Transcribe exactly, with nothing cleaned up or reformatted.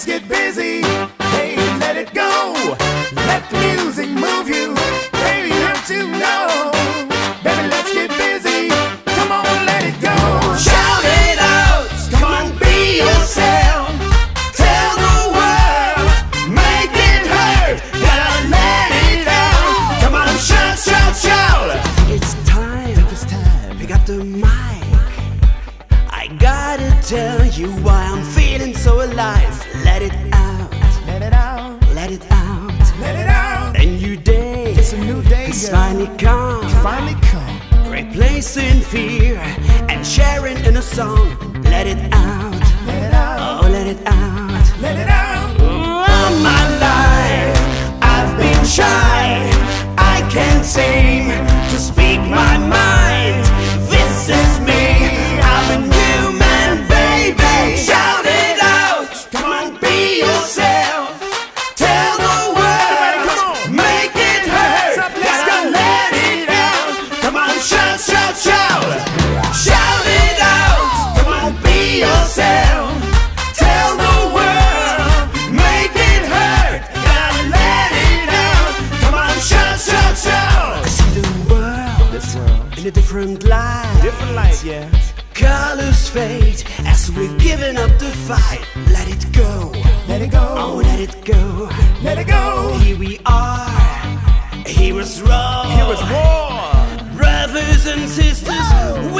let's get busy. Hey, let it go. Let the music move you. Baby, don't you know? Baby, let's get busy. Come on, let it go. Shout it out. Come on, be yourself. Tell the world. Make it hurt. Gotta let it out. Come on, shout, shout, shout. I think it's time. Think it's time. Pick up the mic. I gotta tell you why I'm feeling so alive. Let it out. Let it out. Let it out. Let it out. A new day. It's a new day, It's girl. finally come. Finally come. Replacing fear and sharing in a song. Let it out. Let it out. Oh, let it out. Let it out. All my life I've been shy. I can't seem to speak my mind. This is me. I'm a new man, baby. Shout it out. Come on, be yourself. Tell the world. Come on. Make it hurt. Let's up, let's Gotta go. let it out. Come on, shout, shout, shout. Shout it out. Come on, be yourself. Tell the world. Make it hurt. Gotta let it out. Come on, shout, shout, shout. I see the world This world. in a different light. Different light, yeah. Colors fade as we're giving up the fight. Let it go. Let it go. Oh, let it go. Let it go. Here we are. Heroes roar. Here is war. Brothers and sisters,